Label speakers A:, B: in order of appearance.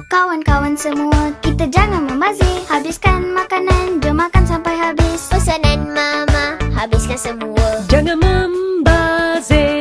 A: Kawan-kawan semua, kita jangan membazir. Habiskan makanan, jom makan sampai habis.
B: Pesanan mama, habiskan semua.
C: Jangan membazir.